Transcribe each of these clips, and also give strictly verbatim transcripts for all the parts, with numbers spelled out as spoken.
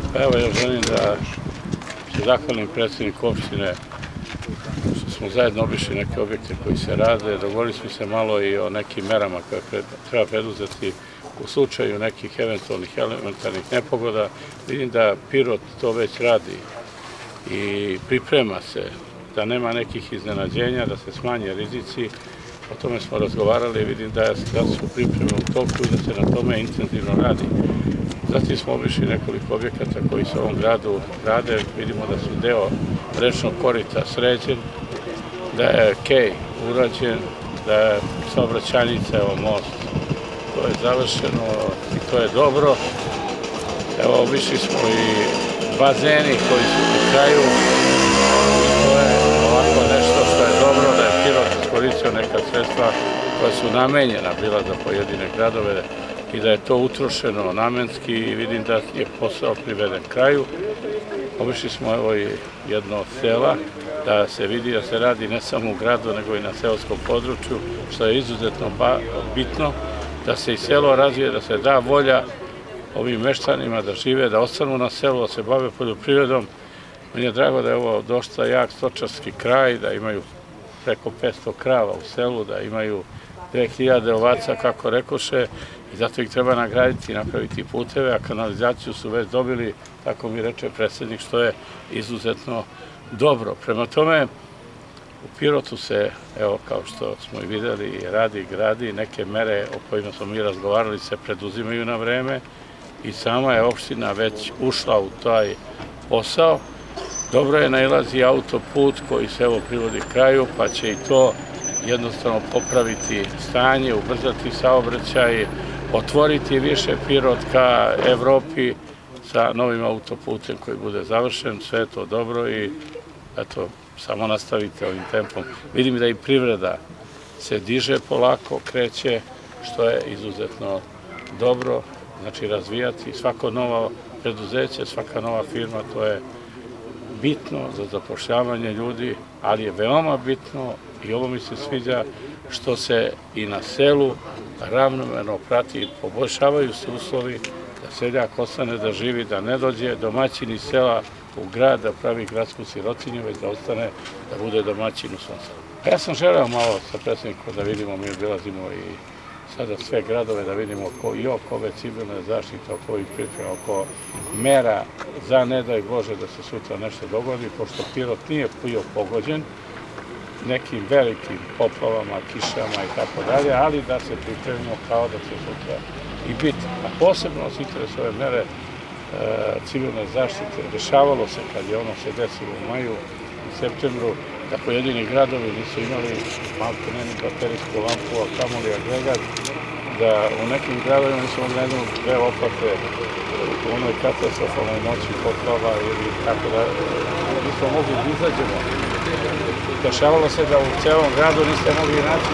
Pa evo, ja želim da se zahvalim predsjedniku opštine što smo zajedno obišli neke objekte koji se rade. Dogovorili smo se malo i o nekim merama koje treba preduzeti u slučaju nekih eventualnih elementarnih nepogoda. Vidim da Pirot to već radi i priprema se, da nema nekih iznenađenja, da se smanje rizici. O tome smo razgovarali i vidim da su pripreme u toku i da se na tome intenzivno radi. Zatim smo obišli nekoliko objekata koji se u ovom gradu rade. Vidimo da su deo rečnog korita sređen, da je kej urađen, da je saobraćajnica, evo most, to je završeno i to je dobro. Evo, obišli smo i bazeni koji su u kraju. To je ovako nešto što je dobro, da je Pirot iskoristio neka sredstva koja su namenjena bila za pojedine gradove i da je to utrošeno namenski i vidim da je posao priveden kraju. Obišli smo evo i jedno od sela, da se vidi da se radi ne samo u gradu, nego i na seoskom području, što je izuzetno bitno, da se i selo razvije, da se da volja ovim meštanima da žive, da ostanu na selu, da se bave poljoprivredom. Meni je drago da je ovo dosta jak stočarski kraj, da imaju preko petsto krava u selu, da imaju dve hiljade ovaca, kako rekoše, i zato ih treba nagraditi i napraviti puteve, a kanalizaciju su već dobili, tako mi reče predsjednik, što je izuzetno dobro. Prema tome, u Pirotu se, evo kao što smo i videli, radi i gradi, neke mere o kojima smo mi razgovarali se preduzimaju na vreme i sama je opština već ušla u taj posao. Dobro je, nailazi autoput koji se evo privodi kraju, pa će i to jednostavno popraviti stanje, ubrzati saobraćaj, otvoriti više Pirot ka Evropi sa novim autoputem koji bude završen. Sve je to dobro i eto, samo nastavite ovim tempom. Vidim da i privreda se diže polako, kreće, što je izuzetno dobro. Znači, razvijati svako novo preduzeće, svaka nova firma, to je bitno za zapošljavanje ljudi, ali je veoma bitno i ovo mi se sviđa što se i na selu ravnomerno prati, poboljšavaju se uslovi da seljak ostane da živi, da ne dođe domaćin iz sela u grad da pravi gradsku sirotinju, već da ostane da bude domaćin u svom selu. Ja sam želeo malo sa predsjednikom da vidimo, mi obilazimo i sada sve gradove, da vidimo i oko ove civilne zaštite, oko ovih priprema, oko mera za ne daj Bože da se sutra nešto dogodi, pošto Pirot nije bio pogođen nekim velikim poplavama, kišama i tako dalje, ali da se pripremimo kao da će sutra i biti. A posebno nas interesuje ove mere civilne zaštite. Dešavalo se kad je ono se desilo u maju i septembru, da pojedini gradovi nisu imali malko neni baterijsku lampu, a kamoli agregat, da u nekim gradovima nismo mogli jednu dve oplate u onoj katastrofalnoj noći poplava ili tako da nismo mogli da izađemo. Dešavalo se da u celom gradu niste mogli naći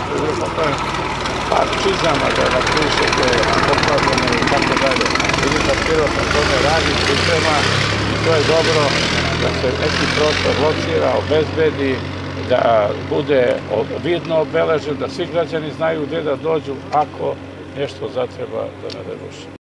par čizama da naprišete poplavljene i tako dalje. Vidim da Pirot na tome radi, priprema i to je dobro da se neki prostor locira, obezbedi, da bude vidno obeležen, da svi građani znaju gde da dođu ako nešto zatreba da ne daj Bože.